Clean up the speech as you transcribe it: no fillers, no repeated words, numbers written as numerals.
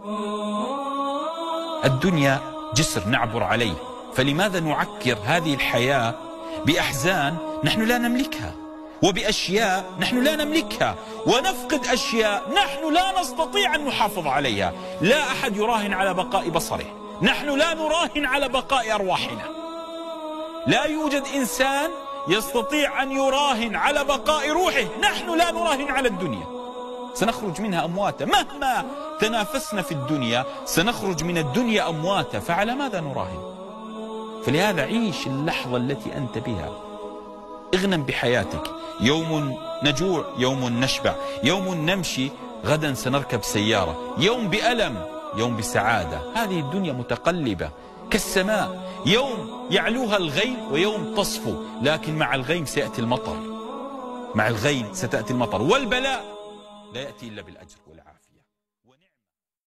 الدنيا جسر نعبر عليه، فلماذا نعكر هذه الحياة بأحزان نحن لا نملكها، وبأشياء نحن لا نملكها، ونفقد أشياء نحن لا نستطيع أن نحافظ عليها. لا أحد يراهن على بقاء بصره، نحن لا نراهن على بقاء أرواحنا. لا يوجد إنسان يستطيع أن يراهن على بقاء روحه، نحن لا نراهن على الدنيا. سنخرج منها أمواتا، مهما تنافسنا في الدنيا سنخرج من الدنيا أمواتا، فعلى ماذا نراهن؟ فلهذا عيش اللحظة التي أنت بها، اغنم بحياتك. يوم نجوع، يوم نشبع، يوم نمشي، غدا سنركب سيارة، يوم بألم، يوم بسعادة. هذه الدنيا متقلبة كالسماء، يوم يعلوها الغيم ويوم تصفو، لكن مع الغيم سيأتي المطر، مع الغيم ستأتي المطر، والبلاء لا يأتي إلا بالأجر والعافية.